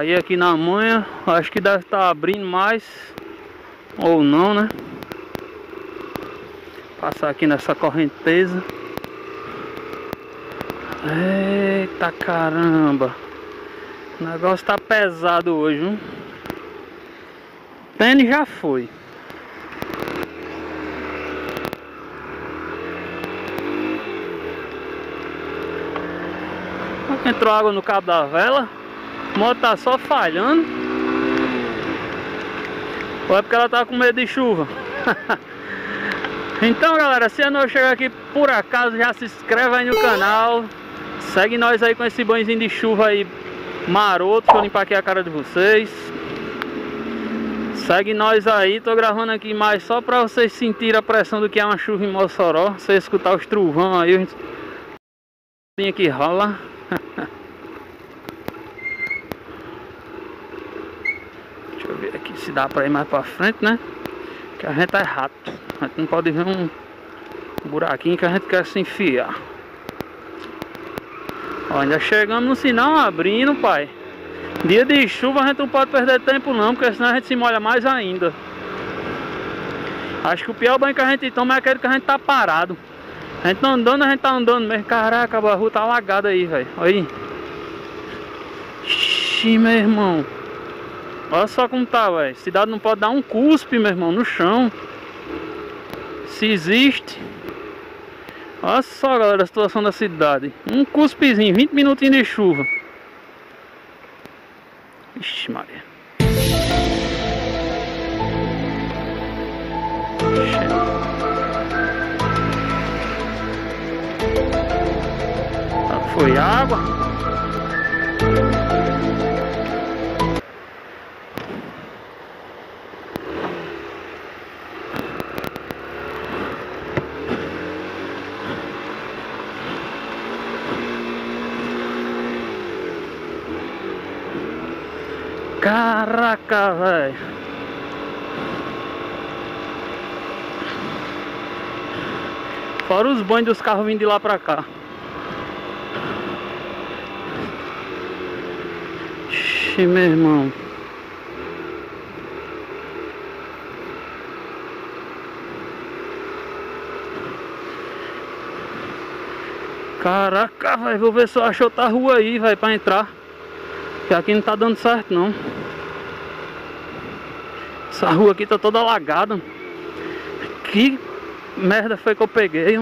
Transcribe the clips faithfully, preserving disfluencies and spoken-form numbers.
Aí aqui na manha, acho que deve estar abrindo mais. Ou não, né? Passar aqui nessa correnteza. Eita caramba! O negócio tá pesado hoje, viu? Tênis já foi. Entrou água no cabo da vela. A moto tá só falhando. Ou é porque ela tá com medo de chuva? Então galera, se não chegar aqui por acaso, já se inscreve aí no canal. Segue nós aí com esse banhozinho de chuva aí maroto. Deixa eu limpar aqui a cara de vocês. Segue nós aí, tô gravando aqui mais só pra vocês sentirem a pressão do que é uma chuva em Mossoró. Você escutar os trovão aí, a gente... que rola. Deixa eu ver aqui se dá pra ir mais pra frente, né? Que a gente é rato. A gente não pode ver um buraquinho que a gente quer se enfiar. Ó, ainda chegamos no sinal abrindo, pai. Dia de chuva a gente não pode perder tempo não, porque senão a gente se molha mais ainda. Acho que o pior banho que a gente toma é aquele que a gente tá parado. A gente tá andando, a gente tá andando mesmo. Caraca, a rua tá alagada aí, velho. Olha aí. Ixi, meu irmão. Olha só como tá, velho. Cidade não pode dar um cuspe, meu irmão, no chão. Se existe. Olha só, galera, a situação da cidade. Um cuspezinho, vinte minutinhos de chuva. Ixi, Maria. Ah, foi água. Caraca, velho. Fora os banhos dos carros vindo de lá pra cá. Ixi, meu irmão. Caraca, velho. Vou ver se eu acho outra rua aí, velho, pra entrar. Que aqui não tá dando certo não. Essa rua aqui tá toda alagada. Que merda foi que eu peguei?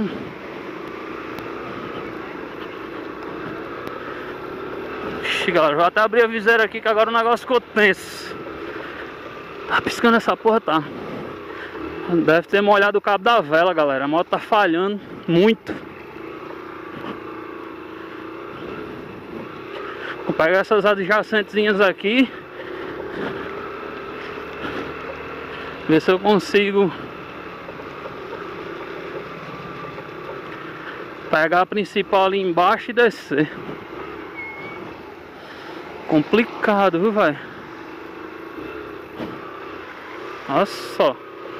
Ixi, galera, vou até abrir a viseira aqui que agora o negócio ficou tenso. Tá piscando essa porra, tá? Deve ter molhado o cabo da vela, galera. A moto tá falhando muito. Vou pegar essas adjacentezinhas aqui. Ver se eu consigo pegar a principal ali embaixo e descer. Complicado, viu, velho? Olha só.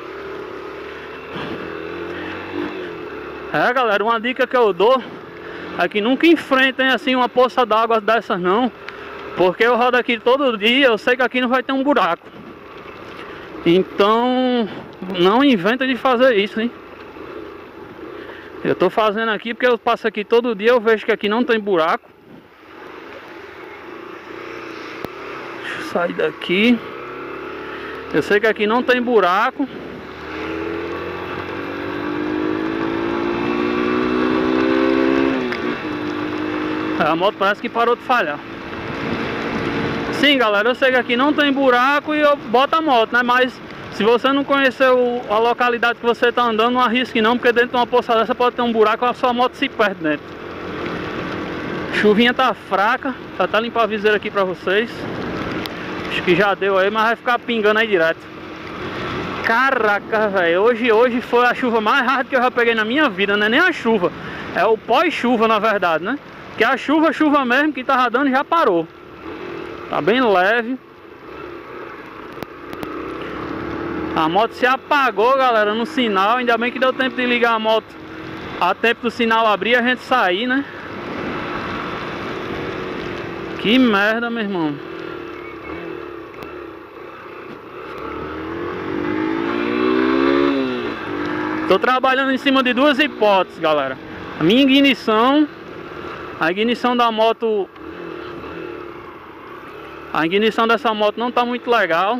É, galera, uma dica que eu dou é que nunca enfrentem assim uma poça d'água dessas não. Porque eu rodo aqui todo dia, eu sei que aqui não vai ter um buraco. Então, não inventa de fazer isso, hein? Eu tô fazendo aqui porque eu passo aqui todo dia, eu vejo que aqui não tem buraco. Deixa eu sair daqui. Eu sei que aqui não tem buraco. A moto parece que parou de falhar. Sim, galera, eu sei que aqui não tem buraco e eu boto a moto, né? Mas se você não conheceu a localidade que você tá andando, não arrisque não, porque dentro de uma poça dessa pode ter um buraco e a sua moto se perde dentro. Chuvinha tá fraca, tá até limpar a viseira aqui pra vocês. Acho que já deu aí, mas vai ficar pingando aí direto. Caraca, velho, hoje, hoje foi a chuva mais rápida que eu já peguei na minha vida, não é nem a chuva, é o pós-chuva na verdade, né? Que a chuva, chuva mesmo, que tava dando já parou. Tá bem leve. A moto se apagou, galera, no sinal. Ainda bem que deu tempo de ligar a moto a tempo do sinal abrir e a gente sair, né? Que merda, meu irmão. Tô trabalhando em cima de duas hipóteses, galera. A minha ignição, a ignição da moto, a ignição dessa moto não tá muito legal.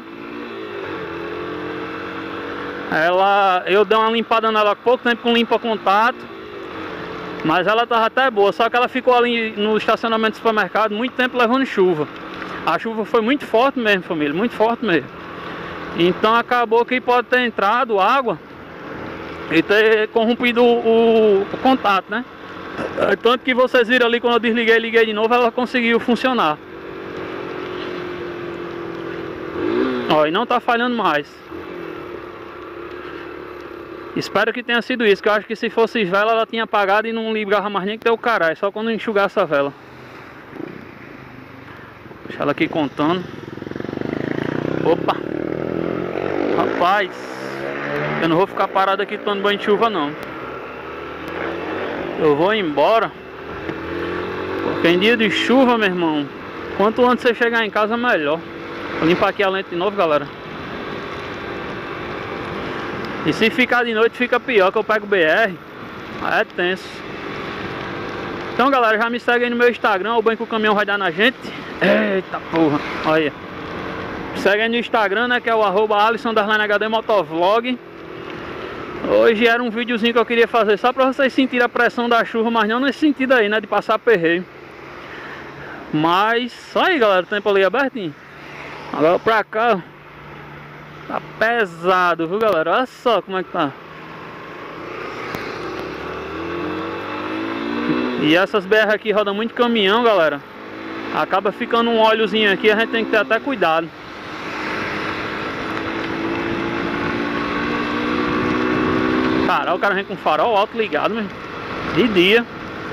Ela, eu dei uma limpada nela há pouco tempo com limpa contato, mas ela tava até boa, só que ela ficou ali no estacionamento do supermercado muito tempo levando chuva. A chuva foi muito forte mesmo, família, muito forte mesmo. Então acabou que pode ter entrado água e ter corrompido o, o contato, né? Tanto que vocês viram ali, quando eu desliguei e liguei de novo, ela conseguiu funcionar. Ó, e não tá falhando mais. Espero que tenha sido isso, que eu acho que se fosse vela ela tinha apagado e não ligava mais nem que deu caralho, só quando enxugasse a vela. Deixa ela aqui contando. Opa! Rapaz, eu não vou ficar parado aqui tomando banho de chuva não. Eu vou embora, porque em dia de chuva, meu irmão, quanto antes você chegar em casa melhor. Vou limpar aqui a lente de novo, galera. E se ficar de noite fica pior, que eu pego o B R. Aí é tenso. Então, galera, já me segue aí no meu Instagram, o banho que o caminhão vai dar na gente. Eita porra, olha. Segue aí no Instagram, né, que é o arroba Alisson underline H D Motovlog. Hoje era um videozinho que eu queria fazer só pra vocês sentirem a pressão da chuva, mas não nesse sentido aí, né, de passar perreio. Mas, só aí, galera, o tempo ali abertinho. Agora pra cá, tá pesado, viu, galera? Olha só como é que tá. E essas B R aqui rodam muito caminhão, galera. Acaba ficando um óleozinho aqui, a gente tem que ter até cuidado. Caralho, o cara vem com farol alto ligado, mesmo. De dia.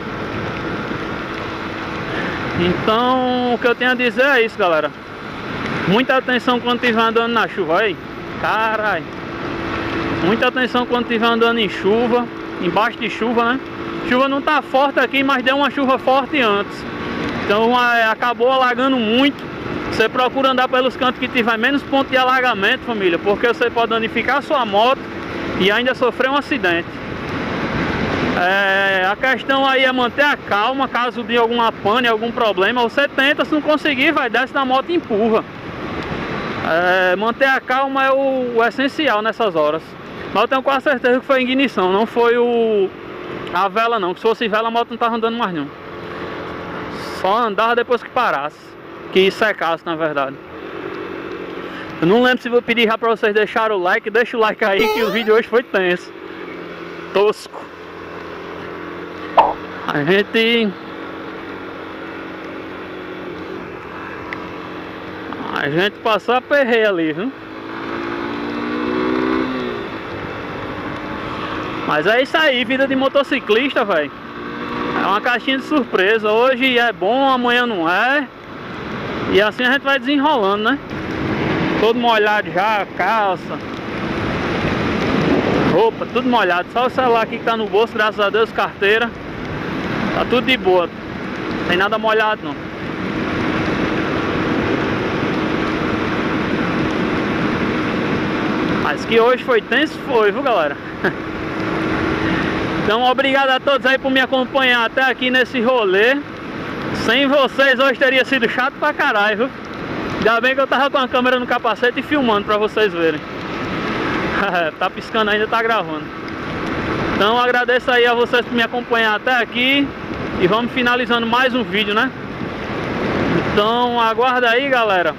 Então, o que eu tenho a dizer é isso, galera. Muita atenção quando estiver andando na chuva aí. Caralho. Muita atenção quando estiver andando em chuva. Embaixo de chuva, né? Chuva não tá forte aqui, mas deu uma chuva forte antes. Então é, acabou alagando muito. Você procura andar pelos cantos que tiver menos ponto de alagamento, família, porque você pode danificar a sua moto e ainda sofrer um acidente. É, a questão aí é manter a calma. Caso de alguma pane, algum problema, você tenta, se não conseguir, vai, desce na moto e empurra. É, manter a calma é o, o essencial nessas horas. Mas eu tenho quase certeza que foi a ignição, não foi o, a vela não. Que se fosse vela a moto não estava andando mais não. Só andava depois que parasse, que secasse na verdade. Eu não lembro se vou pedir já pra vocês deixarem o like. Deixa o like aí que o vídeo hoje foi tenso. Tosco. A gente... A gente passou a perreia ali, viu? Mas é isso aí, vida de motociclista, velho. É uma caixinha de surpresa. Hoje é bom, amanhã não é. E assim a gente vai desenrolando, né? Todo molhado já, calça, roupa, tudo molhado. Só o celular aqui que tá no bolso, graças a Deus, carteira. Tá tudo de boa. Não tem nada molhado não. Mas que hoje foi tenso, foi, viu, galera? Então, obrigado a todos aí por me acompanhar até aqui nesse rolê. Sem vocês hoje teria sido chato pra caralho, viu? Ainda bem que eu tava com a câmera no capacete e filmando pra vocês verem. Tá piscando ainda, tá gravando. Então agradeço aí a vocês por me acompanhar até aqui. E vamos finalizando mais um vídeo, né? Então aguarda aí, galera.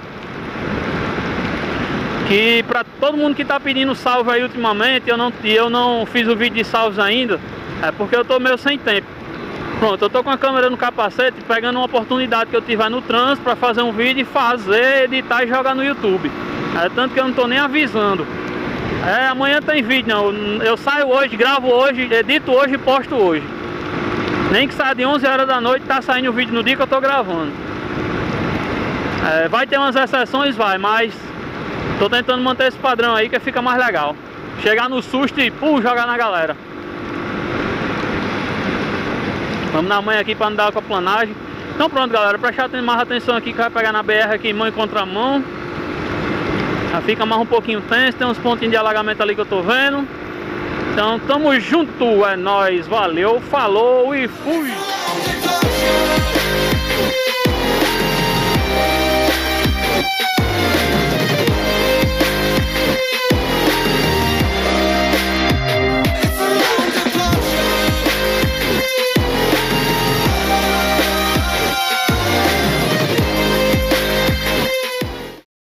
Que pra todo mundo que tá pedindo salve aí ultimamente, eu não, eu não fiz o vídeo de salves ainda. É porque eu tô meio sem tempo. Pronto, eu tô com a câmera no capacete, pegando uma oportunidade que eu tiver no trânsito pra fazer um vídeo e fazer, editar e jogar no YouTube. É tanto que eu não tô nem avisando. É, amanhã tem vídeo, não. Eu saio hoje, gravo hoje, edito hoje e posto hoje. Nem que saia de onze horas da noite, tá saindo o vídeo no dia que eu tô gravando. É, vai ter umas exceções, vai, mas tô tentando manter esse padrão aí que fica mais legal. Chegar no susto e pum, jogar na galera. Vamos na manhã aqui para andar com a planagem. Então pronto, galera, prestar mais atenção aqui que vai pegar na B R aqui mão em contramão. Já fica mais um pouquinho tenso, tem uns pontinhos de alagamento ali que eu tô vendo. Então tamo junto, é nóis, valeu, falou e fui!